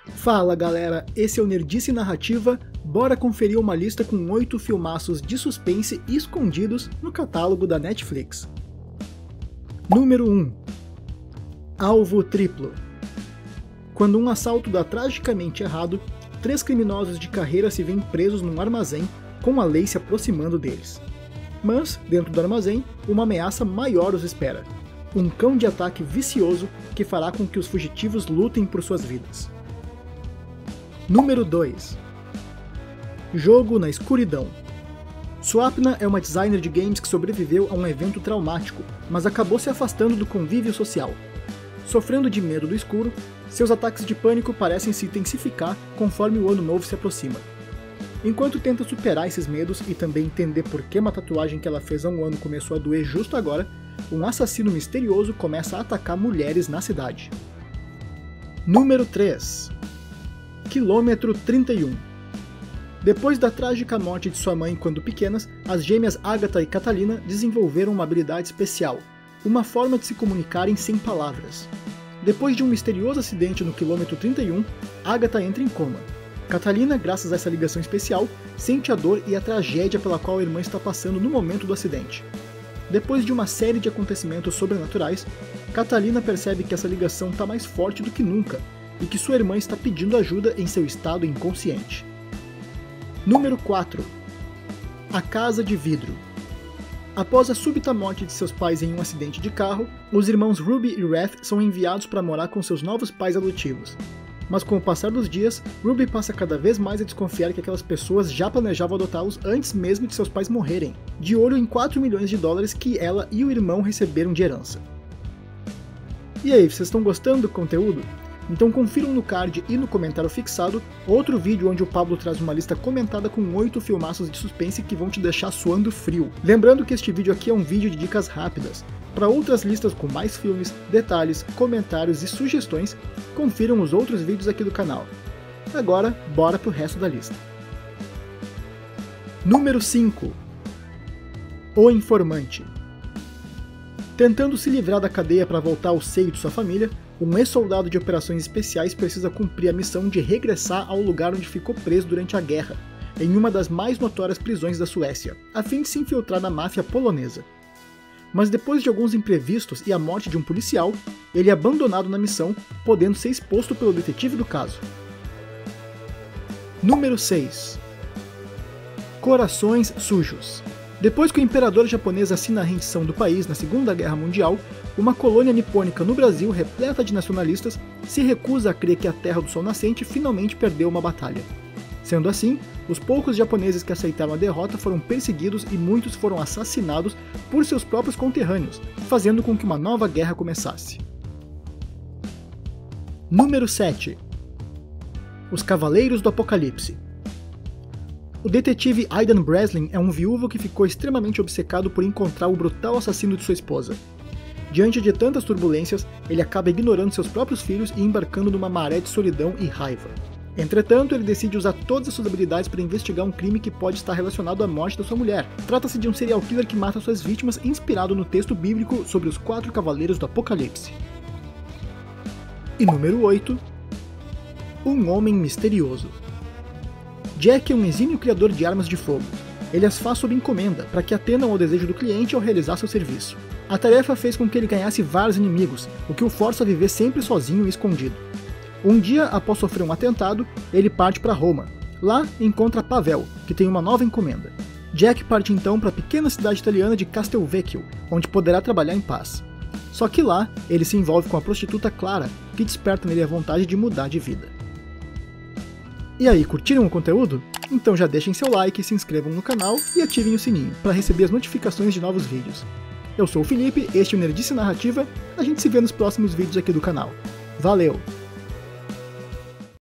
Fala galera, esse é o Nerdice Narrativa, bora conferir uma lista com 8 filmaços de suspense escondidos no catálogo da Netflix. Número 1. Alvo Triplo. Quando um assalto dá tragicamente errado, 3 criminosos de carreira se veem presos num armazém, com a lei se aproximando deles. Mas, dentro do armazém, uma ameaça maior os espera. Um cão de ataque vicioso que fará com que os fugitivos lutem por suas vidas. Número 2. Jogo na Escuridão. Swapna é uma designer de games que sobreviveu a um evento traumático, mas acabou se afastando do convívio social. Sofrendo de medo do escuro, seus ataques de pânico parecem se intensificar conforme o ano novo se aproxima. Enquanto tenta superar esses medos e também entender por que uma tatuagem que ela fez há um ano começou a doer justo agora, um assassino misterioso começa a atacar mulheres na cidade. Número 3. Quilômetro 31. Depois da trágica morte de sua mãe quando pequenas, as gêmeas Agatha e Catalina desenvolveram uma habilidade especial, uma forma de se comunicarem sem palavras. Depois de um misterioso acidente no quilômetro 31, Agatha entra em coma. Catalina, graças a essa ligação especial, sente a dor e a tragédia pela qual a irmã está passando no momento do acidente. Depois de uma série de acontecimentos sobrenaturais, Catalina percebe que essa ligação está mais forte do que nunca, e que sua irmã está pedindo ajuda em seu estado inconsciente. Número 4. A Casa de Vidro. Após a súbita morte de seus pais em um acidente de carro, os irmãos Ruby e Wrath são enviados para morar com seus novos pais adotivos. Mas com o passar dos dias, Ruby passa cada vez mais a desconfiar que aquelas pessoas já planejavam adotá-los antes mesmo de seus pais morrerem, de olho em 4 milhões de dólares que ela e o irmão receberam de herança. E aí, vocês estão gostando do conteúdo? Então confiram no card e no comentário fixado outro vídeo onde o Pablo traz uma lista comentada com 8 filmaços de suspense que vão te deixar suando frio. Lembrando que este vídeo aqui é um vídeo de dicas rápidas. Para outras listas com mais filmes, detalhes, comentários e sugestões, confiram os outros vídeos aqui do canal. Agora, bora pro resto da lista. Número 5. O Informante. Tentando se livrar da cadeia para voltar ao seio de sua família, um ex-soldado de operações especiais precisa cumprir a missão de regressar ao lugar onde ficou preso durante a guerra, em uma das mais notórias prisões da Suécia, a fim de se infiltrar na máfia polonesa. Mas depois de alguns imprevistos e a morte de um policial, ele é abandonado na missão, podendo ser exposto pelo detetive do caso. Número 6. Corações Sujos. Depois que o imperador japonês assina a rendição do país na Segunda Guerra Mundial, uma colônia nipônica no Brasil repleta de nacionalistas se recusa a crer que a Terra do Sol Nascente finalmente perdeu uma batalha. Sendo assim, os poucos japoneses que aceitaram a derrota foram perseguidos e muitos foram assassinados por seus próprios conterrâneos, fazendo com que uma nova guerra começasse. Número 7. Os Cavaleiros do Apocalipse. O detetive Aidan Breslin é um viúvo que ficou extremamente obcecado por encontrar o brutal assassino de sua esposa. Diante de tantas turbulências, ele acaba ignorando seus próprios filhos e embarcando numa maré de solidão e raiva. Entretanto, ele decide usar todas as suas habilidades para investigar um crime que pode estar relacionado à morte da sua mulher. Trata-se de um serial killer que mata suas vítimas inspirado no texto bíblico sobre os 4 Cavaleiros do Apocalipse. E número 8. Um Homem Misterioso. Jack é um exímio criador de armas de fogo. Ele as faz sob encomenda, para que atendam ao desejo do cliente ao realizar seu serviço. A tarefa fez com que ele ganhasse vários inimigos, o que o força a viver sempre sozinho e escondido. Um dia, após sofrer um atentado, ele parte para Roma. Lá, encontra Pavel, que tem uma nova encomenda. Jack parte então para a pequena cidade italiana de Castelvecchio, onde poderá trabalhar em paz. Só que lá, ele se envolve com a prostituta Clara, que desperta nele a vontade de mudar de vida. E aí, curtiram o conteúdo? Então já deixem seu like, se inscrevam no canal e ativem o sininho para receber as notificações de novos vídeos. Eu sou o Felipe, este é o Nerdice Narrativa, a gente se vê nos próximos vídeos aqui do canal. Valeu!